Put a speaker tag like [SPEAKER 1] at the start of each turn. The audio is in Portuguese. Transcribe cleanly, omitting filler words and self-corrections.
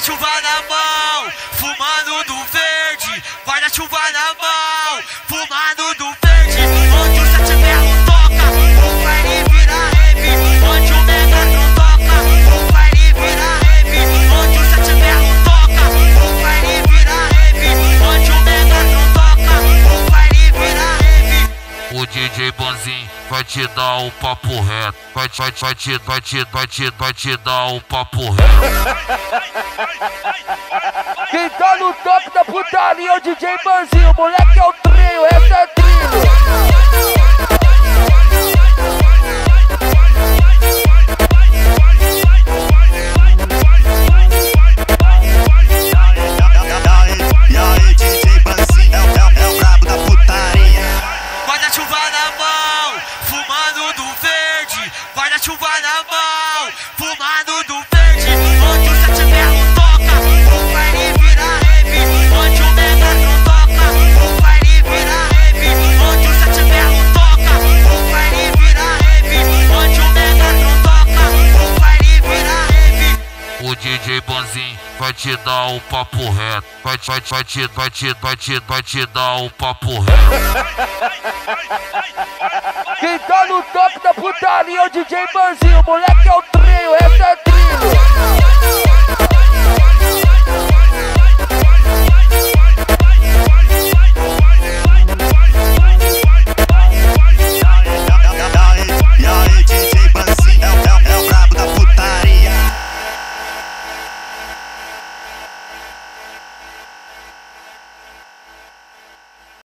[SPEAKER 1] Guarda-chuva na mão, fumando do verde. Guarda-chuva na mão, fumando do verde. Onde o Sete Belo toca, o baile vira rave. Onde o Megatron toca, o baile vira rave. Onde o Sete Belo toca, o baile vira rave. Onde o Megatron toca, o baile vira rave.
[SPEAKER 2] O DJ Bonzinho vai te dar um papo reto. Vai te dar um papo reto.
[SPEAKER 3] Quem tá no top da putaria é o DJ Banzinho, moleque é o trio, essa é trio.
[SPEAKER 4] E aí, DJ Banzinho é o brabo da putaria.
[SPEAKER 1] Guarda-chuva na mão, fumando do verde. Guarda-chuva na mão, fumando do verde. Onde o Sete Belo toca, o baile vira rave. Onde o Megatron toca, o baile vira rave. Onde o Sete Belo toca, o baile vira rave. Onde o Megatron toca, o baile vira rave.
[SPEAKER 2] O DJ Bonzinho vai te dar um papo reto. Vai te dar um papo reto.
[SPEAKER 3] Quem tá no top da putaria é o DJ Banzinho, moleque é o trio, essa é